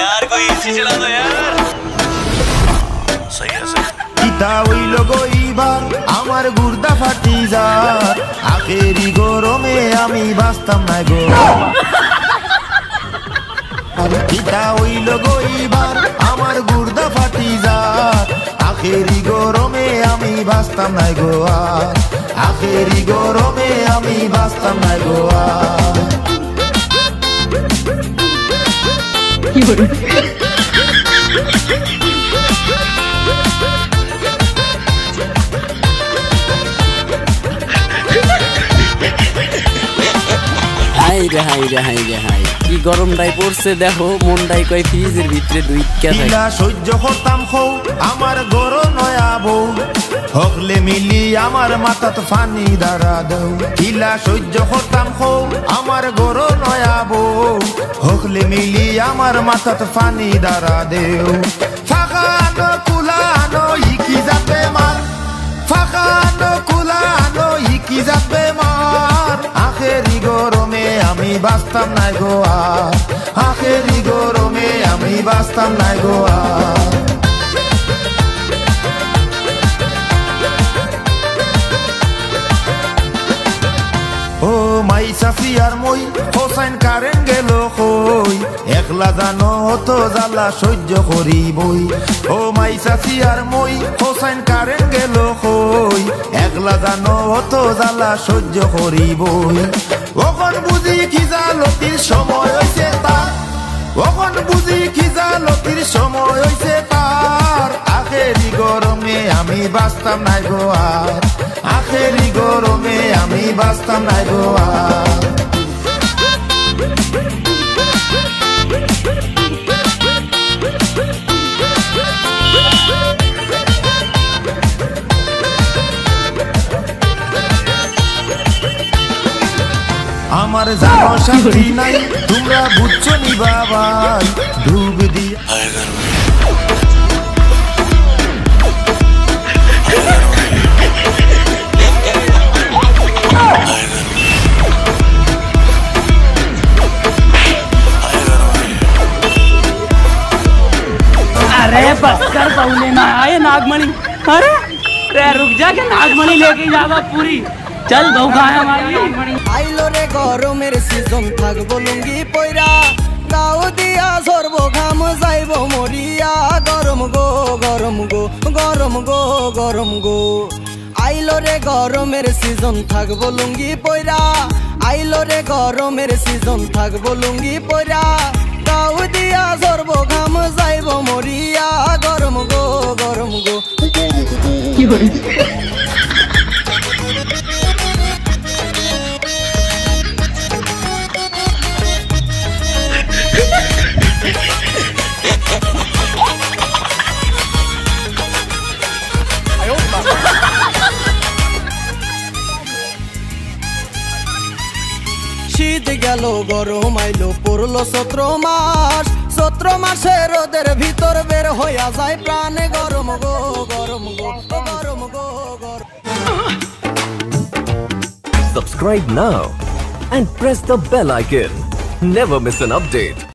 यार कोई एसी चला दो यार। सही है सही। ইতা হইল গইবার আমার গুর্দা ফাটি যার আখেরি গরমে আমি বাঁচতাম না গো। ইতা হইল গইবার আমার গুর্দা ফাটি যার আখেরি গরমে আমি বাঁচতাম না গো। আখেরি গরমে আমি বাঁচতাম না গো। কি গরমটাই পড়ছে দেখো, মনটাই কয় ফ্রিজের ভিতরে দুইটা ইলা সহ্য করতাম খো আমার গরো নয়া বউ হকলে মিলি আমার মাথাত ফানি দাঁড়া দেও। ইলা সহ্য করতাম খো আমার গরো নয়া বউ হকলে মিলি আমার মাথাত ফানি দাঁড়া দেও। ফাঁকানো কুলানো ইকি যাবে মার, ফাঁকানো কুলানো ইকি যাবে মার। আখেরি গরমে আমি বাঁচতাম না গো আর, আখেরি গরমে আমি বাঁচতাম না গো আর। ও মাই সাফি আর মই হোসাইন কারেন গেল কই একলা জানো তো জ্বালা সহ্য করিবই। ও মাই সাফি আর মই হোসাইন কারেন গেল কই একলা জানো তো জ্বালা সহ্য করিবই। ওখন বুঝি খিজালতির সময় হইছে তার, ওখন বুঝি খিজালতির সময় হইছে তার। আখেরি গরমে আমি বাঁচতাম না গো আর, আখেরি গরমে আমি বাঁচতাম না গো আর। আমার জানো শান্তি নাই তোমরা বুঝছো নি বাবাই ডুব দিয়া। अरे बस कर पौने ना आए नागमणि। अरे रुक जा के नागमणि लेके जावा पूरी। चल गौ खाए हमारी नागमणि। আইলো রে গরমের সিজন থাকবো লুঙ্গি পয়রা, গাও দিয়া সরবো ঘাম যাইবো মরিয়া। গরম গো গরম গো গরম গো গরম গো। আইলো রে গরমের সিজন থাকবো লুঙ্গি পয়রা, আইলো রে গরমের সিজন থাকবো লুঙ্গি পয়রা। গাও দিয়া সরবো ঘাম যাইবো মরিয়া। গরম গো গরম গো। কি করে শীত গেল গরম আইলো পড়লো চৈত্র মাস, চৈত্র মাসে রোদের ভিতর বের হইয়া যায় প্রাণে। গরম গো গরম গো গরম গো গরম। Subscribe now and press the bell icon. Never miss an update.